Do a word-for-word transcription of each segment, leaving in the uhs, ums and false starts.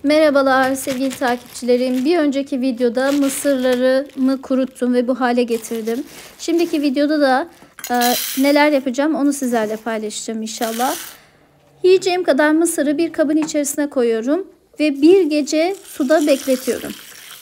Merhabalar sevgili takipçilerim. Bir önceki videoda mısırlarımı kuruttum ve bu hale getirdim. Şimdiki videoda da e, neler yapacağım onu sizlerle paylaşacağım inşallah. Yiyeceğim kadar mısırı bir kabın içerisine koyuyorum ve bir gece suda bekletiyorum.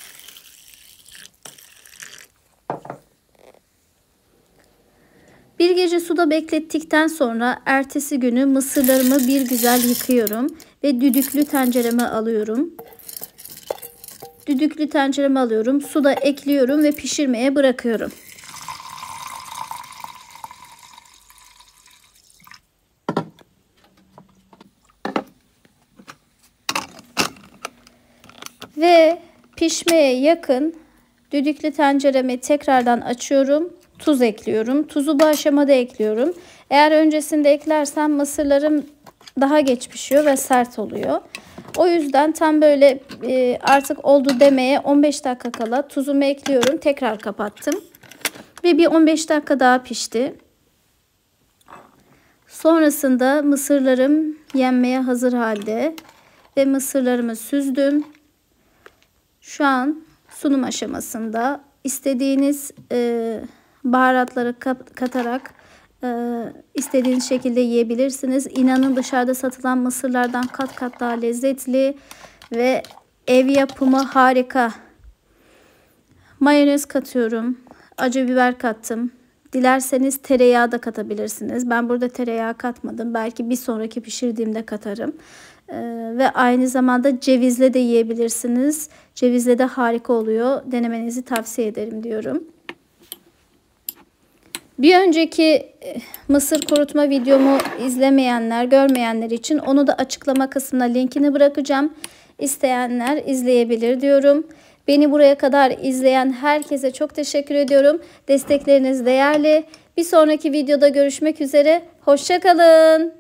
Bir gece suda beklettikten sonra ertesi günü mısırlarımı bir güzel yıkıyorum ve düdüklü tencereme alıyorum. Düdüklü tencereme alıyorum. Suda ekliyorum ve pişirmeye bırakıyorum. Ve pişmeye yakın düdüklü tenceremi tekrardan açıyorum. Tuz ekliyorum. Tuzu bu aşamada ekliyorum. Eğer öncesinde eklersem mısırlarım daha geç pişiyor ve sert oluyor. O yüzden tam böyle e, artık oldu demeye on beş dakika kala tuzumu ekliyorum. Tekrar kapattım. Ve bir on beş dakika daha pişti. Sonrasında mısırlarım yenmeye hazır halde. Ve mısırlarımı süzdüm. Şu an sunum aşamasında. İstediğiniz e, baharatları katarak e, istediğiniz şekilde yiyebilirsiniz. İnanın dışarıda satılan mısırlardan kat kat daha lezzetli ve ev yapımı harika. Mayonez katıyorum. Acı biber kattım. Dilerseniz tereyağı da katabilirsiniz. Ben burada tereyağı katmadım. Belki bir sonraki pişirdiğimde katarım. Ee, ve aynı zamanda cevizle de yiyebilirsiniz. Cevizle de harika oluyor. Denemenizi tavsiye ederim diyorum. Bir önceki mısır kurutma videomu izlemeyenler, görmeyenler için onu da açıklama kısmına linkini bırakacağım. İsteyenler izleyebilir diyorum. Beni buraya kadar izleyen herkese çok teşekkür ediyorum. Destekleriniz değerli. Bir sonraki videoda görüşmek üzere. Hoşça kalın.